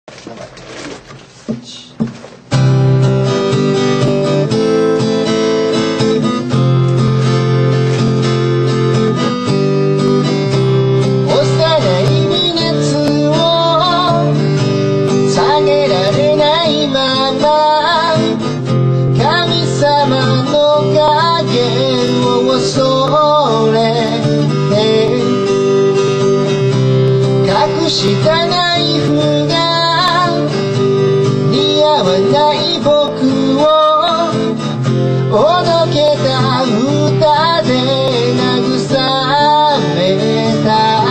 したナイフが似合わない僕をおどけた歌で慰めた。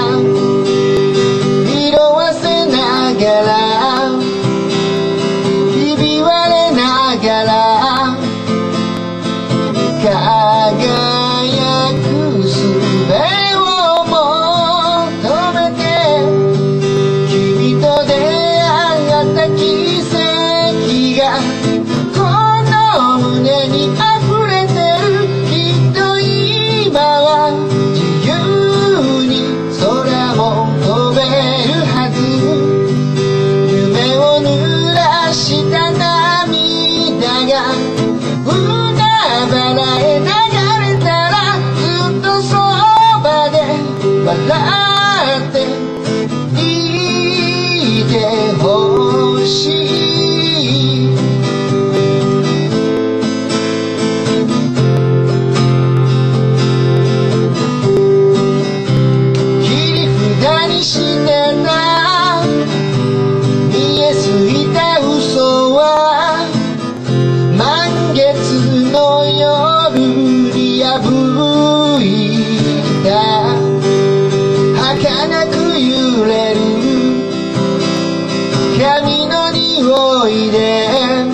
色あせながらひび割れながら輝く術を求めて君と出会った奇跡がこの胸に溢れてる。きっと今は自由に空も飛べるはず。夢を濡らした涙が海原へ流れたらずっとそばで笑っていてほしい。切り札にしてた見えすぎた嘘は満月の夜に破いた。儚く揺れる髪の匂いで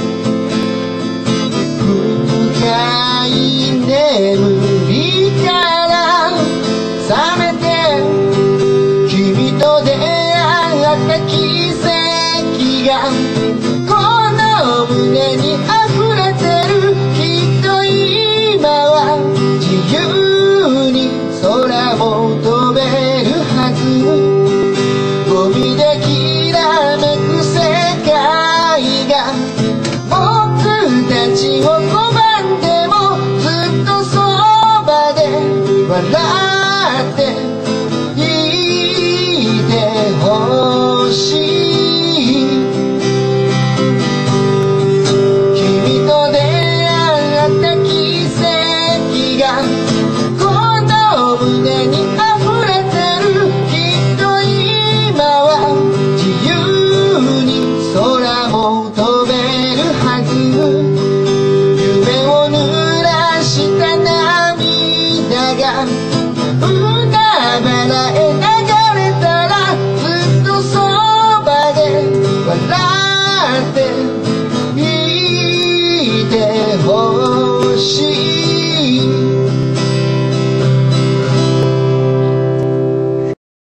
深い眠りから覚めて君と出会った奇跡がこの胸に溢れてる。きっと今は自由に空も飛べるはず。ゴミできらめく世界が僕たちを拒んでもずっとそばで笑っていてほしい。君と出会った奇跡がこの胸に溢れてる。きっと今は自由に空も飛べるはず。夢を濡らした涙が海原へ流れたらずっとそばで笑っていてほしい。